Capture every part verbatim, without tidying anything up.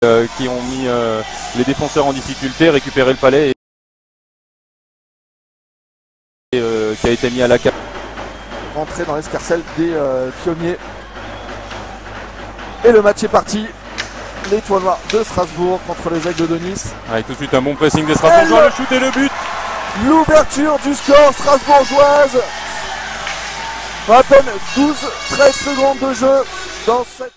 euh, qui ont mis euh, les défenseurs en difficulté, récupéré le palais et, et euh, qui a été mis à la carte. Rentré dans l'escarcelle des euh, pionniers. Et le match est parti. Les Toits Noirs de Strasbourg contre les Aigles de Nice. Avec tout de suite un bon pressing des Strasbourgeois, le... le shoot et le but. L'ouverture du score strasbourgeoise. À peine douze treize secondes de jeu dans cette...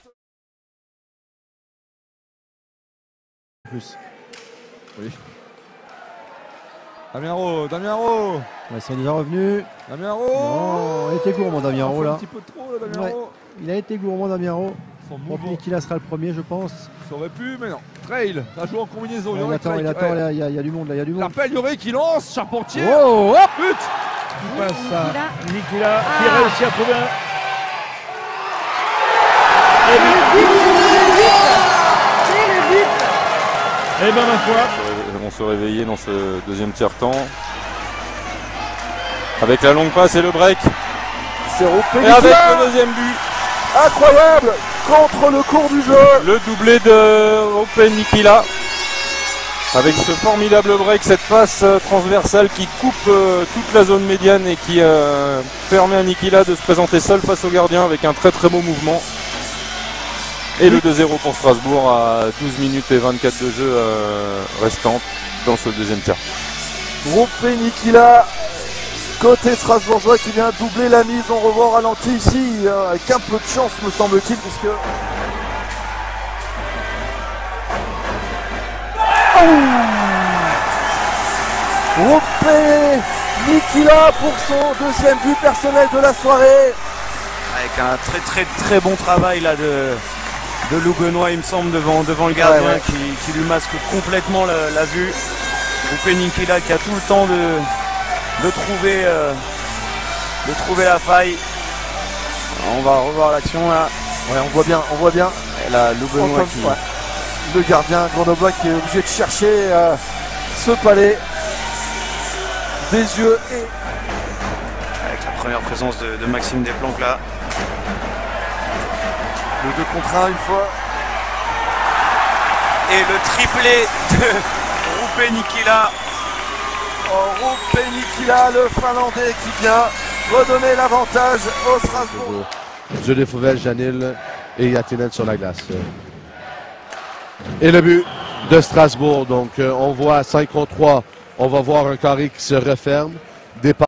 Plus. Oui. Damien Rowe, Damien Rowe. Ouais, ils sont déjà revenus. Damien Rowe. Non, il a été gourmand Damien Rowe là. Un petit peu trop là, Damien Ouais. Rowe. Il a été gourmand Damien Rowe. Bon, Nikila sera le premier, je pense. Ça aurait pu, mais non. Trail, ça joue en combinaison. Ouais, il attend, il attend, il y, a, il y a du monde là, il y a du monde. L'appel Yoré qui lance, Charpentier. Oh, oh but. Il passe ça. Nikila Ah. qui réussit à trouver un. C'est le but, c'est le but. Eh ben ma foi. On se réveillait dans ce deuxième tiers-temps. Avec la longue passe et le break. C'est Roupé Et avec le deuxième but. Incroyable contre le cours du jeu. Le doublé de Roupé Nikila. Avec ce formidable break, cette passe euh, transversale qui coupe euh, toute la zone médiane et qui euh, permet à Nikila de se présenter seul face au gardien avec un très très beau mouvement. Et le deux zéro pour Strasbourg à douze minutes et vingt-quatre de jeu euh, restantes dans ce deuxième tiers. Roupé Nikila, côté strasbourgeois qui vient doubler la mise. On revoit au ralenti ici, euh, avec un peu de chance me semble-t-il, puisque... Roupé Nikila pour son deuxième but personnel de la soirée. Avec un très très très bon travail là de, de Lou Benoît, il me semble, devant, devant le gardien, ouais, ouais. Qui, qui lui masque complètement la, la vue. Roupé Nikila qui a tout le temps de, de, trouver, euh, de trouver la faille. On va revoir l'action là. Ouais, on voit bien, on voit bien. Et là, Lou Benoît Antoine, qui... ouais. Le gardien grenoblois qui est obligé de chercher euh, ce palais des yeux et Avec la première présence de, de Maxime Desplanques là. le deux contre un une fois. Et le triplé de Roupé Nikila. Oh, Roupé Nikila, le Finlandais qui vient redonner l'avantage au Strasbourg. Jules Fauvel, Janil et Yatinel sur la glace. Et le but de Strasbourg. Donc euh, on voit cinq contre trois. On va voir un carré qui se referme. Départ